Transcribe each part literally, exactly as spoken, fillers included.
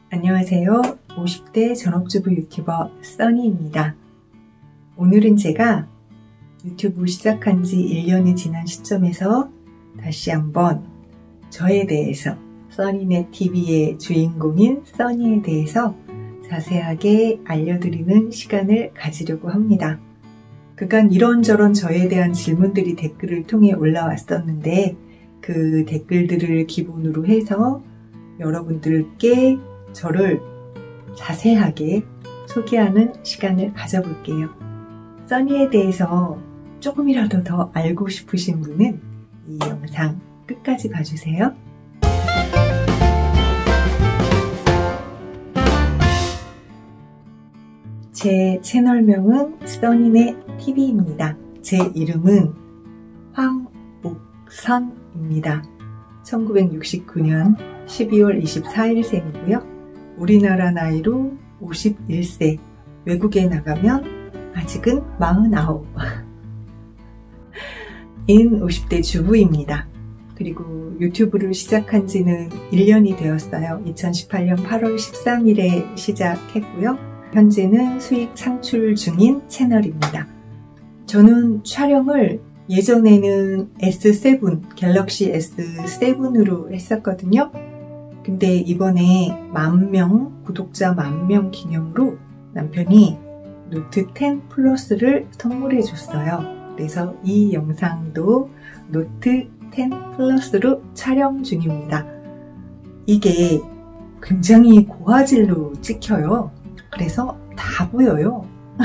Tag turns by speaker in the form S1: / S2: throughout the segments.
S1: 안녕하세요. 오십 대 전업주부 유튜버 써니입니다. 오늘은 제가 유튜브 시작한 지 일 년이 지난 시점에서 다시 한번 저에 대해서, 써니네 티비의 주인공인 써니에 대해서 자세하게 알려드리는 시간을 가지려고 합니다. 그간 이런저런 저에 대한 질문들이 댓글을 통해 올라왔었는데 그 댓글들을 기본으로 해서 여러분들께 저를 자세하게 소개하는 시간을 가져볼게요. 써니에 대해서 조금이라도 더 알고 싶으신 분은 이 영상 끝까지 봐주세요. 제 채널명은 써니네 티비입니다. 제 이름은 황옥선입니다. 천구백육십구 년 십이월 이십사일 생이고요. 우리나라 나이로 오십일 세, 외국에 나가면 아직은 마흔아홉 인 오십 대 주부입니다. 그리고 유튜브를 시작한 지는 일 년이 되었어요. 이천십팔 년 팔월 십삼일에 시작했고요. 현재는 수익 창출 중인 채널입니다. 저는 촬영을 예전에는 에스 세븐, 갤럭시 에스 세븐으로 했었거든요. 근데 이번에 만 명, 구독자 만 명 기념으로 남편이 노트 텐 플러스를 선물해 줬어요. 그래서 이 영상도 노트 텐 플러스로 촬영 중입니다. 이게 굉장히 고화질로 찍혀요. 그래서 다 보여요.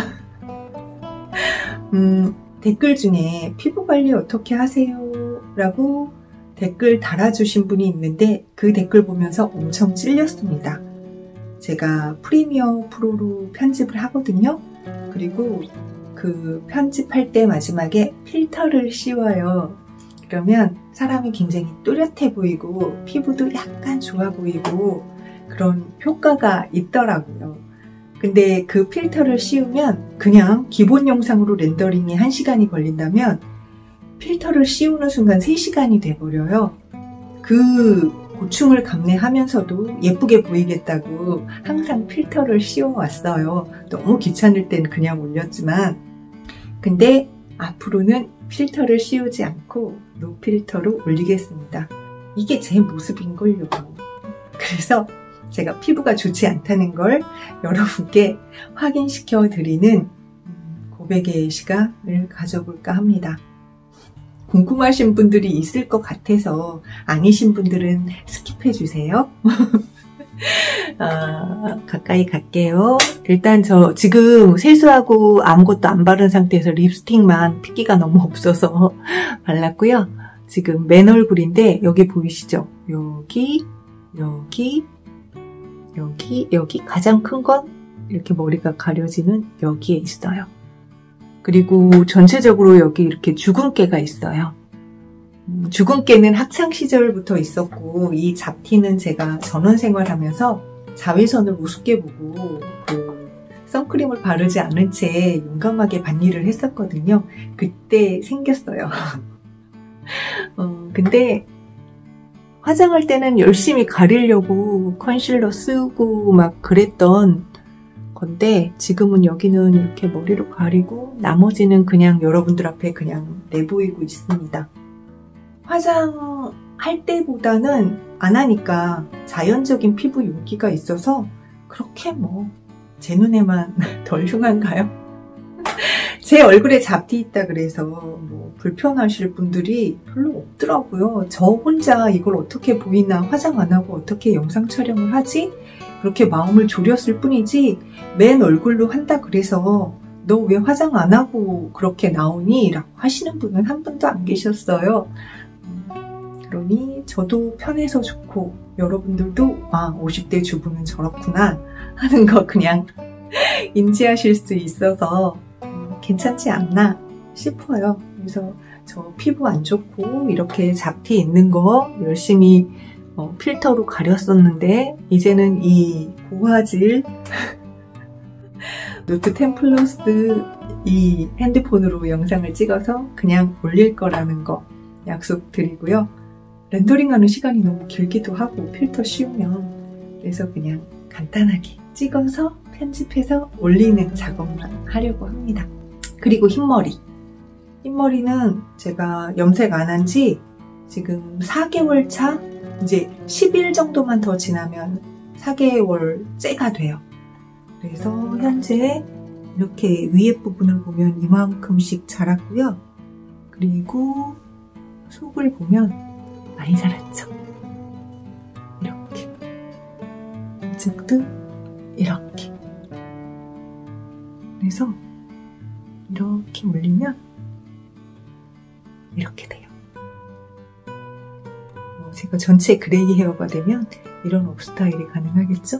S1: 음, 댓글 중에 피부 관리 어떻게 하세요? 라고 댓글 달아주신 분이 있는데 그 댓글 보면서 엄청 찔렸습니다. 제가 프리미어 프로로 편집을 하거든요. 그리고 그 편집할 때 마지막에 필터를 씌워요. 그러면 사람이 굉장히 또렷해 보이고 피부도 약간 좋아 보이고 그런 효과가 있더라고요. 근데 그 필터를 씌우면 그냥 기본 영상으로 렌더링이 한 시간이 걸린다면 필터를 씌우는 순간 세 시간이 돼버려요. 그 고충을 감내하면서도 예쁘게 보이겠다고 항상 필터를 씌워왔어요. 너무 귀찮을 땐 그냥 올렸지만, 근데 앞으로는 필터를 씌우지 않고 노필터로 올리겠습니다. 이게 제 모습인걸요. 그래서 제가 피부가 좋지 않다는 걸 여러분께 확인시켜 드리는 고백의 시간을 가져볼까 합니다. 궁금하신 분들이 있을 것 같아서 아니신 분들은 스킵해 주세요. 아, 가까이 갈게요. 일단 저 지금 세수하고 아무것도 안 바른 상태에서 립스틱만 핏기가 너무 없어서 발랐고요. 지금 맨 얼굴인데 여기 보이시죠? 여기, 여기, 여기, 여기 가장 큰 건 이렇게 머리가 가려지는 여기에 있어요. 그리고 전체적으로 여기 이렇게 주근깨가 있어요. 음, 주근깨는 학창시절부터 있었고 이 잡티는 제가 전원생활하면서 자외선을 우습게 보고 그 선크림을 바르지 않은 채 용감하게 밭일을 했었거든요. 그때 생겼어요. 어, 근데 화장할 때는 열심히 가리려고 컨실러 쓰고 막 그랬던 건데 지금은 여기는 이렇게 머리로 가리고 나머지는 그냥 여러분들 앞에 그냥 내보이고 있습니다. 화장할 때보다는 안 하니까 자연적인 피부 윤기가 있어서 그렇게 뭐 제 눈에만 덜 흉한가요? 제 얼굴에 잡티 있다 그래서 뭐 불편하실 분들이 별로 없더라고요. 저 혼자 이걸 어떻게 보이나, 화장 안 하고 어떻게 영상 촬영을 하지? 그렇게 마음을 졸였을 뿐이지 맨 얼굴로 한다 그래서 너 왜 화장 안 하고 그렇게 나오니? 라고 하시는 분은 한 분도 안 계셨어요. 그러니 저도 편해서 좋고 여러분들도 아 오십 대 주부는 저렇구나 하는 거 그냥 인지하실 수 있어서 괜찮지 않나 싶어요. 그래서 저 피부 안 좋고 이렇게 잡티 있는 거 열심히 어, 필터로 가렸었는데 이제는 이 고화질 노트 텐 플러스 이 핸드폰으로 영상을 찍어서 그냥 올릴 거라는 거 약속드리고요. 렌더링하는 시간이 너무 길기도 하고 필터 씌우면 그래서 그냥 간단하게 찍어서 편집해서 올리는 작업만 하려고 합니다. 그리고 흰머리. 흰머리는 제가 염색 안 한 지 지금 사 개월 차? 이제 십 일 정도만 더 지나면 사 개월째가 돼요. 그래서 현재 이렇게 위에 부분을 보면 이만큼씩 자랐고요. 그리고 속을 보면 많이 자랐죠. 이렇게. 이쪽도 이렇게. 그래서 이렇게 올리면 이렇게 돼요. 어, 제가 전체 그레이 헤어가 되면 이런 업 스타일이 가능하겠죠?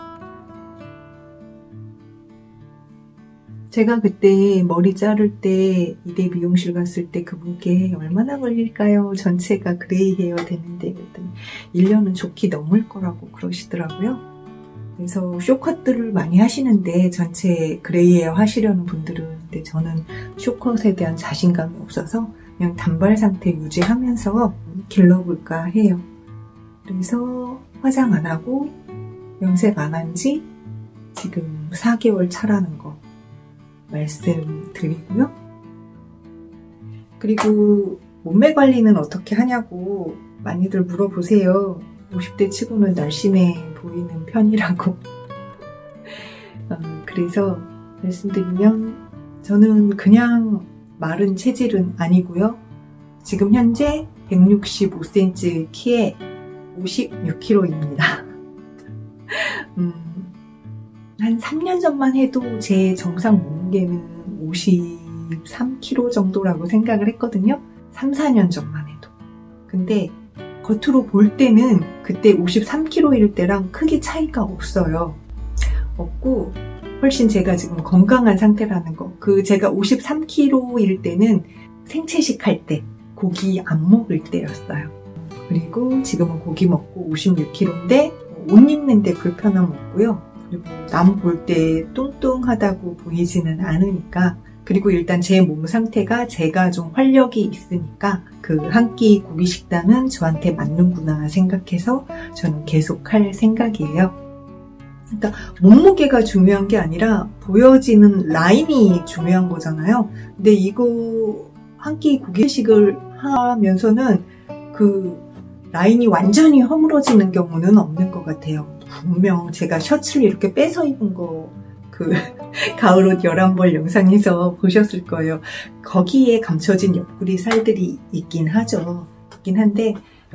S1: 제가 그때 머리 자를 때 이대 미용실 갔을 때 그분께 얼마나 걸릴까요? 전체가 그레이 헤어 되는데 그랬더니 일 년은 좋게 넘을 거라고 그러시더라고요. 그래서 쇼컷들을 많이 하시는데 전체 그레이 헤어 하시려는 분들은 근데 저는 쇼컷에 대한 자신감이 없어서 그냥 단발 상태 유지하면서 길러볼까 해요. 그래서 화장 안 하고 염색 안 한 지 지금 사 개월 차라는 거 말씀드리고요. 그리고 몸매 관리는 어떻게 하냐고 많이들 물어보세요. 오십 대 치고는 날씬해 보이는 편이라고. 어, 그래서 말씀드리면 저는 그냥 마른 체질은 아니고요. 지금 현재 백육십오 센티미터 키에 오십육 킬로그램입니다. 음, 한 삼 년 전만 해도 제 정상 몸무게는 오십삼 킬로그램 정도라고 생각을 했거든요. 삼, 사 년 전만 해도. 근데 겉으로 볼 때는 그때 오십삼 킬로그램일 때랑 크게 차이가 없어요. 없고 훨씬 제가 지금 건강한 상태라는 거. 그 제가 오십삼 킬로그램일 때는 생채식 할 때 고기 안 먹을 때였어요. 그리고 지금은 고기 먹고 오십육 킬로그램인데 옷 입는데 불편함 없고요. 그리고 남 볼 때 뚱뚱하다고 보이지는 않으니까 그리고 일단 제 몸 상태가 제가 좀 활력이 있으니까 그 한 끼 고기 식단은 저한테 맞는구나 생각해서 저는 계속 할 생각이에요. 그러니까 몸무게가 중요한 게 아니라 보여지는 라인이 중요한 거잖아요. 근데 이거 한 끼 고기식을 하면서는 그 라인이 완전히 허물어지는 경우는 없는 것 같아요. 분명 제가 셔츠를 이렇게 빼서 입은 거 그 가을옷 열한 벌 영상에서 보셨을 거예요. 거기에 감춰진 옆구리 살들이 있긴 하죠. 있긴 한데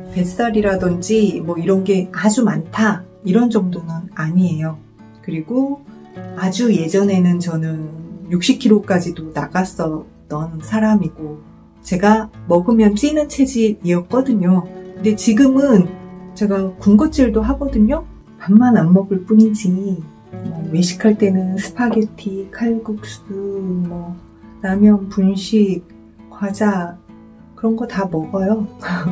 S1: 뱃살이라든지 뭐 이런 게 아주 많다 이런 정도는 아니에요. 그리고 아주 예전에는 저는 육십 킬로그램까지도 나갔었던 사람이고 제가 먹으면 찌는 체질이었거든요. 근데 지금은 제가 군것질도 하거든요. 밥만 안 먹을 뿐이지 뭐 외식할 때는 스파게티, 칼국수, 뭐 라면, 분식, 과자 그런 거 다 먹어요.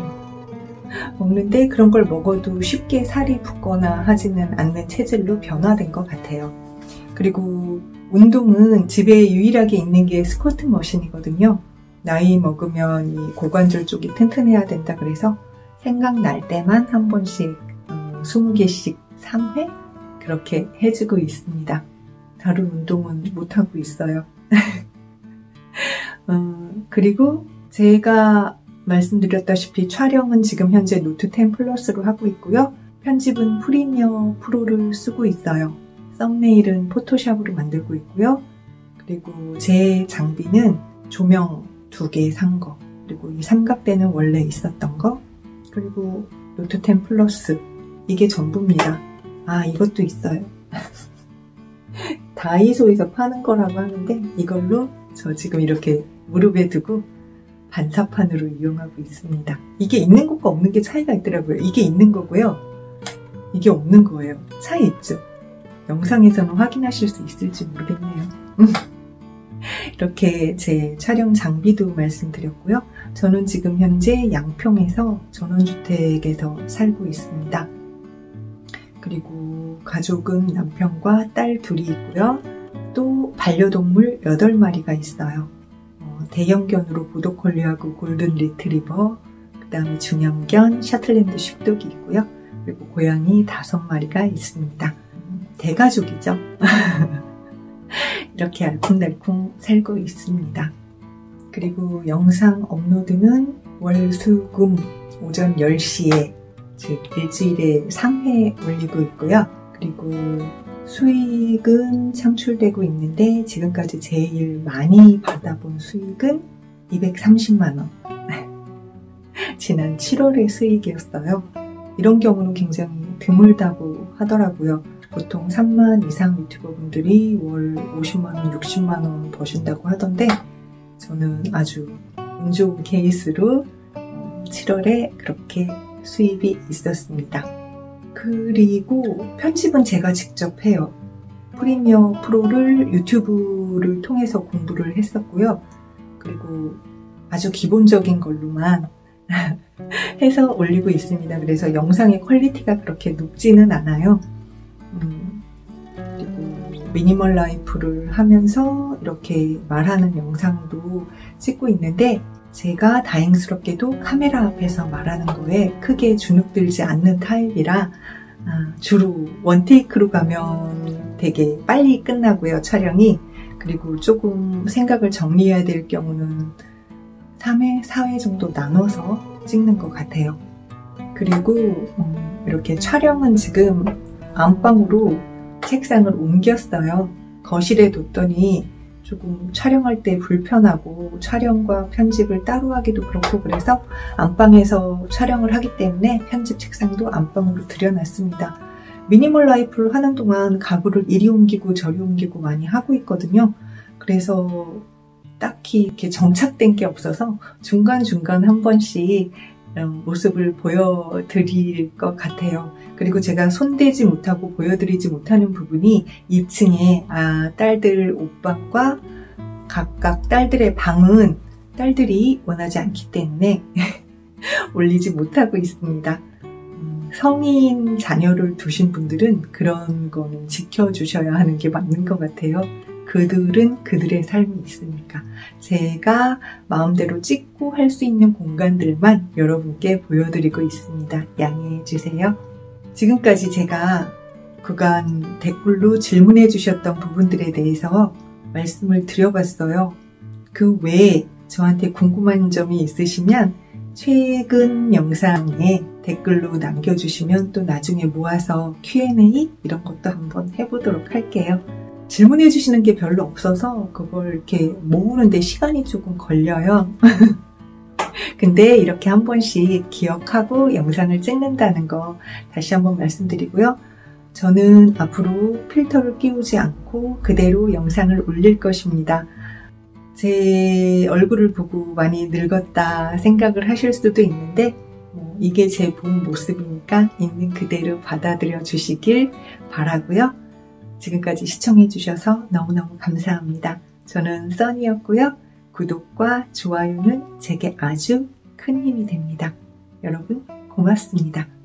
S1: 먹는데 그런 걸 먹어도 쉽게 살이 붙거나 하지는 않는 체질로 변화된 것 같아요. 그리고 운동은 집에 유일하게 있는 게 스쿼트 머신이거든요. 나이 먹으면 이 고관절 쪽이 튼튼해야 된다 그래서 생각날 때만 한 번씩 음, 스무 개씩 삼 회? 그렇게 해주고 있습니다. 다른 운동은 못하고 있어요. 음, 그리고 제가 말씀드렸다시피 촬영은 지금 현재 노트 텐 플러스로 하고 있고요. 편집은 프리미어 프로를 쓰고 있어요. 썸네일은 포토샵으로 만들고 있고요. 그리고 제 장비는 조명 두 개 산 거, 그리고 이 삼각대는 원래 있었던 거, 그리고 노트 텐 플러스 이게 전부입니다. 아 이것도 있어요. 다이소에서 파는 거라고 하는데 이걸로 저 지금 이렇게 무릎에 두고 반사판으로 이용하고 있습니다. 이게 있는 것과 없는 게 차이가 있더라고요. 이게 있는 거고요. 이게 없는 거예요. 차이 있죠? 영상에서는 확인하실 수 있을지 모르겠네요. 이렇게 제 촬영 장비도 말씀드렸고요. 저는 지금 현재 양평에서 전원주택에서 살고 있습니다. 그리고 가족은 남편과 딸 둘이 있고요. 또 반려동물 여덟 마리가 있어요. 어, 대형견으로 보더콜리하고 골든 리트리버, 그 다음에 중형견 샤틀랜드 쉽독이 있고요. 그리고 고양이 다섯 마리가 있습니다. 대가족이죠. 이렇게 알콩달콩 살고 있습니다. 그리고 영상 업로드는 월, 수, 금 오전 열 시에 즉 일주일에 삼 회 올리고 있고요. 그리고 수익은 창출되고 있는데 지금까지 제일 많이 받아본 수익은 이백삼십만 원. 지난 칠월의 수익이었어요. 이런 경우는 굉장히 드물다고 하더라고요. 보통 삼만 이상 유튜버 분들이 월 오십만 원, 육십만 원 버신다고 하던데 저는 아주 운 좋은 케이스로 칠월에 그렇게 수입이 있었습니다. 그리고 편집은 제가 직접 해요. 프리미어 프로를 유튜브를 통해서 공부를 했었고요. 그리고 아주 기본적인 걸로만 해서 올리고 있습니다. 그래서 영상의 퀄리티가 그렇게 높지는 않아요. 음, 그리고 미니멀 라이프를 하면서 이렇게 말하는 영상도 찍고 있는데 제가 다행스럽게도 카메라 앞에서 말하는 거에 크게 주눅들지 않는 타입이라 아, 주로 원테이크로 가면 되게 빨리 끝나고요, 촬영이. 그리고 조금 생각을 정리해야 될 경우는 삼 회, 사 회 정도 나눠서 찍는 것 같아요. 그리고 음, 이렇게 촬영은 지금 안방으로 책상을 옮겼어요. 거실에 뒀더니 조금 촬영할 때 불편하고 촬영과 편집을 따로 하기도 그렇고 그래서 안방에서 촬영을 하기 때문에 편집 책상도 안방으로 들여놨습니다. 미니멀 라이프를 하는 동안 가구를 이리 옮기고 저리 옮기고 많이 하고 있거든요. 그래서 딱히 이렇게 정착된 게 없어서 중간중간 한 번씩 모습을 보여드릴 것 같아요. 그리고 제가 손대지 못하고 보여드리지 못하는 부분이 이 층에 아, 딸들 옷방과 각각 딸들의 방은 딸들이 원하지 않기 때문에 올리지 못하고 있습니다. 음, 성인 자녀를 두신 분들은 그런 거는 지켜주셔야 하는 게 맞는 것 같아요. 그들은 그들의 삶이 있으니까 제가 마음대로 찍고 할 수 있는 공간들만 여러분께 보여드리고 있습니다. 양해해 주세요. 지금까지 제가 그간 댓글로 질문해 주셨던 부분들에 대해서 말씀을 드려봤어요. 그 외에 저한테 궁금한 점이 있으시면 최근 영상에 댓글로 남겨주시면 또 나중에 모아서 큐 앤 에이 이런 것도 한번 해보도록 할게요. 질문해 주시는 게 별로 없어서 그걸 이렇게 모으는데 시간이 조금 걸려요. 근데 이렇게 한 번씩 기억하고 영상을 찍는다는 거 다시 한번 말씀드리고요. 저는 앞으로 필터를 끼우지 않고 그대로 영상을 올릴 것입니다. 제 얼굴을 보고 많이 늙었다 생각을 하실 수도 있는데 뭐 이게 제 본 모습이니까 있는 그대로 받아들여 주시길 바라고요. 지금까지 시청해 주셔서 너무너무 감사합니다. 저는 써니였고요. 구독과 좋아요는 제게 아주 큰 힘이 됩니다. 여러분 고맙습니다.